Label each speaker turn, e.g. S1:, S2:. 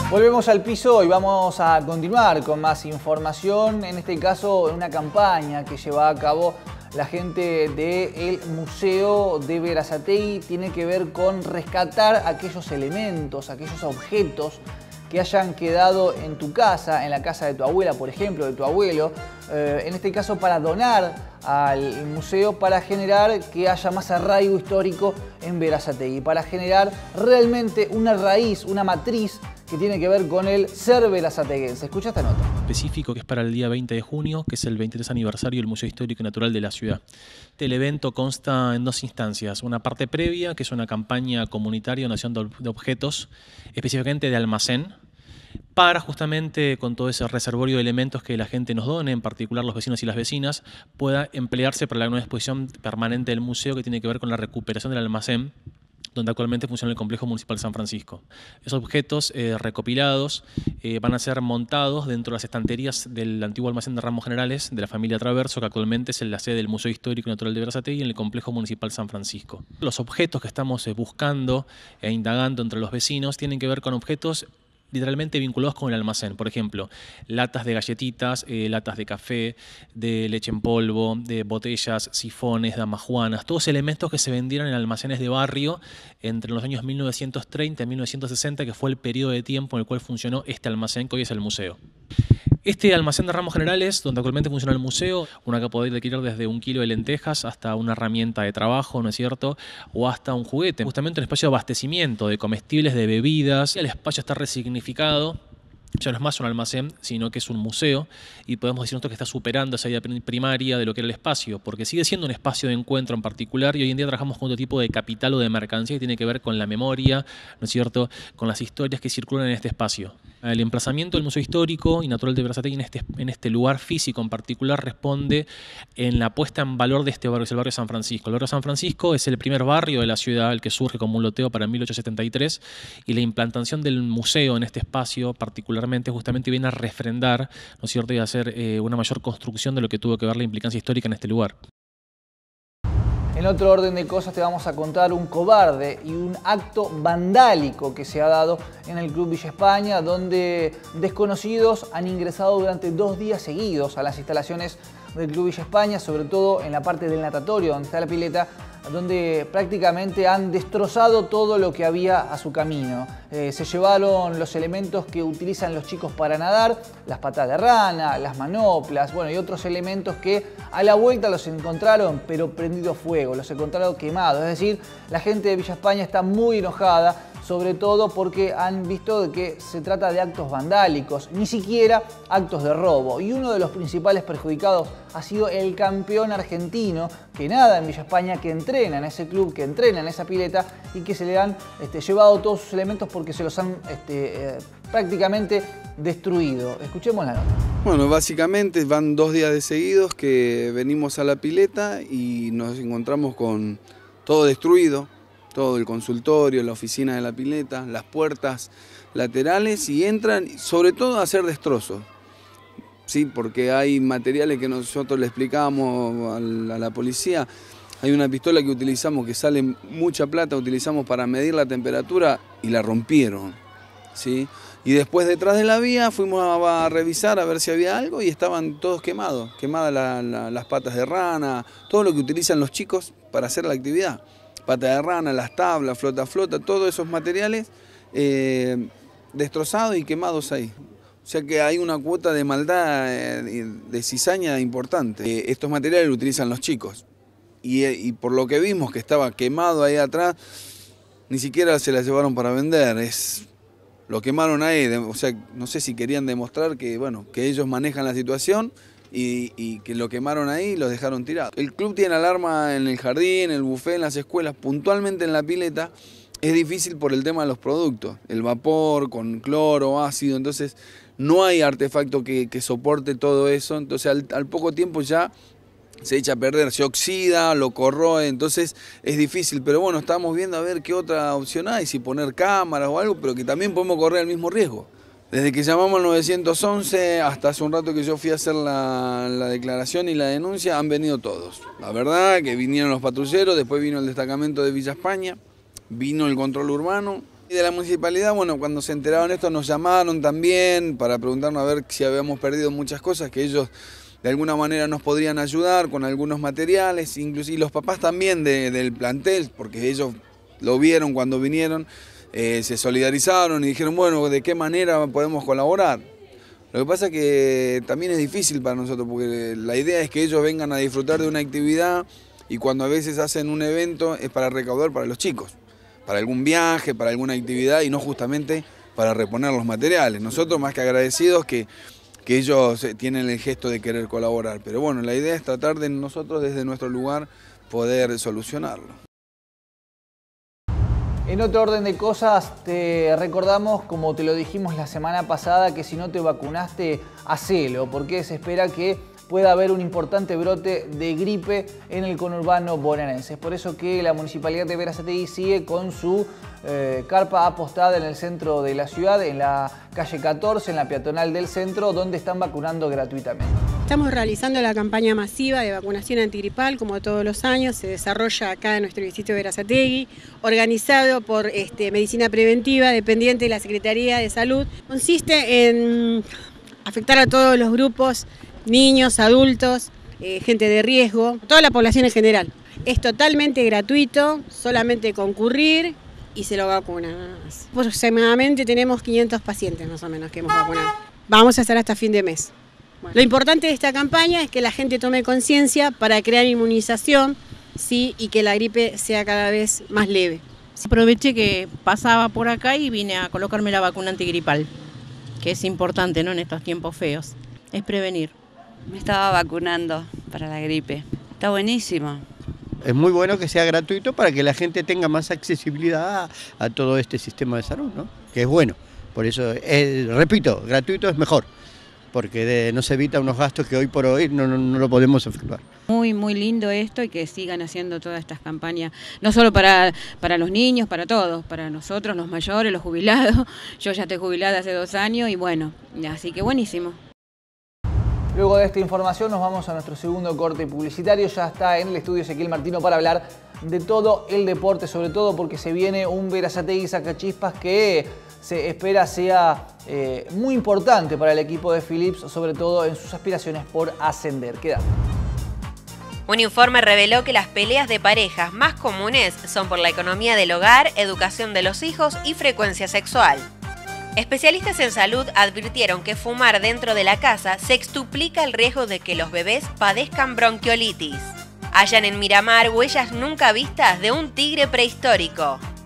S1: Volvemos al piso y vamos a continuar con más información, en este caso una campaña que lleva a cabo la gente del Museo de Berazategui. Tiene que ver con rescatar aquellos elementos, aquellos objetos que hayan quedado en tu casa, en la casa de tu abuela, por ejemplo, de tu abuelo, en este caso para donar al museo, para generar que haya más arraigo histórico en Berazategui, para generar realmente una raíz, una matriz que tiene que ver con el ser berazateguense. Escucha esta nota.
S2: Específico que es para el día 20 de junio, que es el 23 aniversario del Museo Histórico y Natural de la ciudad. El evento consta en dos instancias. Una parte previa, que es una campaña comunitaria de donación de objetos, específicamente de almacén, para justamente con todo ese reservorio de elementos que la gente nos done, en particular los vecinos y las vecinas, pueda emplearse para la nueva exposición permanente del museo que tiene que ver con la recuperación del almacén, donde actualmente funciona el Complejo Municipal San Francisco. Esos objetos recopilados van a ser montados dentro de las estanterías del antiguo almacén de ramos generales de la familia Traverso, que actualmente es la sede del Museo Histórico y Natural de Berazategui en el Complejo Municipal San Francisco. Los objetos que estamos buscando e indagando entre los vecinos tienen que ver con objetos literalmente vinculados con el almacén. Por ejemplo, latas de galletitas, latas de café, de leche en polvo, de botellas, sifones, damajuanas, todos elementos que se vendieron en almacenes de barrio entre los años 1930 y 1960, que fue el periodo de tiempo en el cual funcionó este almacén que hoy es el museo. Este almacén de ramos generales, donde actualmente funciona el museo, uno que puede adquirir desde 1 kilo de lentejas hasta una herramienta de trabajo, ¿no es cierto?, o hasta un juguete. Justamente un espacio de abastecimiento de comestibles, de bebidas. El espacio está resignificado. Ya no es más un almacén, sino que es un museo, y podemos decir nosotros que está superando esa idea primaria de lo que era el espacio, porque sigue siendo un espacio de encuentro en particular, y hoy en día trabajamos con otro tipo de capital o de mercancía que tiene que ver con la memoria, ¿no es cierto?, con las historias que circulan en este espacio. El emplazamiento del Museo Histórico y Natural de Berazategui en este lugar físico en particular responde en la puesta en valor de este barrio, que es el barrio San Francisco. El barrio San Francisco es el primer barrio de la ciudad, el que surge como un loteo para 1873, y la implantación del museo en este espacio particularmente justamente viene a refrendar, ¿no es cierto?, y a hacer una mayor construcción de lo que tuvo que ver la implicancia histórica en este lugar.
S1: En otro orden de cosas te vamos a contar un cobarde y un acto vandálico que se ha dado en el Club Villa España, donde desconocidos han ingresado durante 2 días seguidos a las instalaciones del Club Villa España, sobre todo en la parte del natatorio donde está la pileta, donde prácticamente han destrozado todo lo que había a su camino. Se llevaron los elementos que utilizan los chicos para nadar, las patas de rana, las manoplas, bueno, y otros elementos que a la vuelta los encontraron pero prendido fuego, los encontraron quemados. Es decir, la gente de Villa España está muy enojada, sobre todo porque han visto que se trata de actos vandálicos, ni siquiera actos de robo. Y uno de los principales perjudicados ha sido el campeón argentino que nada en Villa España, que entrena en ese club, que entrena en esa pileta, y que se le han llevado todos sus elementos porque se los han prácticamente destruido. Escuchemos la nota.
S3: Bueno, básicamente van 2 días de seguidos que venimos a la pileta y nos encontramos con todo destruido. Todo el consultorio, la oficina de la pileta, las puertas laterales, y entran sobre todo a hacer destrozos. Sí, porque hay materiales que nosotros le explicábamos a la policía. Hay una pistola que utilizamos que sale mucha plata, utilizamos para medir la temperatura y la rompieron. ¿Sí? Y después detrás de la vía fuimos a revisar a ver si había algo y estaban todos quemados. Quemadas las patas de rana, todo lo que utilizan los chicos para hacer la actividad. Pata de rana, las tablas, flota, todos esos materiales destrozados y quemados ahí. O sea que hay una cuota de maldad, de cizaña importante. Estos materiales los utilizan los chicos. Y por lo que vimos que estaba quemado ahí atrás, ni siquiera se la llevaron para vender. Lo quemaron ahí, o sea, no sé si querían demostrar que, bueno, que ellos manejan la situación. Y que lo quemaron ahí y los dejaron tirados. El club tiene alarma en el jardín, en el buffet, en las escuelas, puntualmente en la pileta. Es difícil por el tema de los productos, el vapor con cloro, ácido, entonces no hay artefacto que soporte todo eso. Entonces al poco tiempo ya se echa a perder, se oxida, lo corroe, entonces es difícil. Pero bueno, estamos viendo a ver qué otra opción hay, si poner cámaras o algo, pero que también podemos correr el mismo riesgo. Desde que llamamos al 911 hasta hace un rato que yo fui a hacer la declaración y la denuncia, han venido todos. La verdad que vinieron los patrulleros, después vino el destacamento de Villa España, vino el control urbano, Y de la municipalidad, bueno, cuando se enteraron de esto nos llamaron también para preguntarnos a ver si habíamos perdido muchas cosas, que ellos de alguna manera nos podrían ayudar con algunos materiales, inclusive los papás también del plantel, porque ellos lo vieron cuando vinieron, se solidarizaron y dijeron, bueno, ¿de qué manera podemos colaborar? Lo que pasa es que también es difícil para nosotros, porque la idea es que ellos vengan a disfrutar de una actividad y cuando a veces hacen un evento es para recaudar para los chicos, para algún viaje, para alguna actividad y no justamente para reponer los materiales. Nosotros más que agradecidos que ellos tienen el gesto de querer colaborar, pero bueno, la idea es tratar de nosotros desde nuestro lugar poder solucionarlo.
S1: En otro orden de cosas, te recordamos, como te lo dijimos la semana pasada, que si no te vacunaste, hacelo, porque se espera que pueda haber un importante brote de gripe en el conurbano bonaerense. Es por eso que la Municipalidad de Berazategui sigue con su carpa apostada en el centro de la ciudad, en la calle 14, en la peatonal del centro, donde están vacunando gratuitamente.
S4: Estamos realizando la campaña masiva de vacunación antigripal, como todos los años, se desarrolla acá en nuestro distrito de Berazategui, organizado por Medicina Preventiva, dependiente de la Secretaría de Salud. Consiste en afectar a todos los grupos, niños, adultos, gente de riesgo, toda la población en general. Es totalmente gratuito, solamente concurrir y se lo vacunan nada más. Aproximadamente tenemos 500 pacientes más o menos que hemos vacunado. Vamos a estar hasta fin de mes. Bueno, lo importante de esta campaña es que la gente tome conciencia para crear inmunización, ¿sí? Y que la gripe sea cada vez más leve.
S5: Aproveché que pasaba por acá y vine a colocarme la vacuna antigripal, que es importante, ¿no? En estos tiempos feos, es prevenir.
S6: Me estaba vacunando para la gripe, está buenísimo.
S7: Es muy bueno que sea gratuito para que la gente tenga más accesibilidad a todo este sistema de salud, ¿no? Que es bueno, por eso, repito, gratuito es mejor, porque nos evita unos gastos que hoy por hoy no lo podemos efectuar.
S8: Muy lindo esto y que sigan haciendo todas estas campañas, no solo para los niños, para todos, para nosotros, los mayores, los jubilados. Yo ya estoy jubilada hace 2 años y bueno, así que buenísimo.
S1: Luego de esta información nos vamos a nuestro segundo corte publicitario. Ya está en el estudio Ezequiel Martino para hablar de todo el deporte, sobre todo porque se viene un Berazategui Sacachispas que se espera sea muy importante para el equipo de Philips, sobre todo en sus aspiraciones por ascender. Quédate.
S9: Un informe reveló que las peleas de parejas más comunes son por la economía del hogar, educación de los hijos y frecuencia sexual. Especialistas en salud advirtieron que fumar dentro de la casa sextuplica el riesgo de que los bebés padezcan bronquiolitis. Hallan en Miramar huellas nunca vistas de un tigre prehistórico.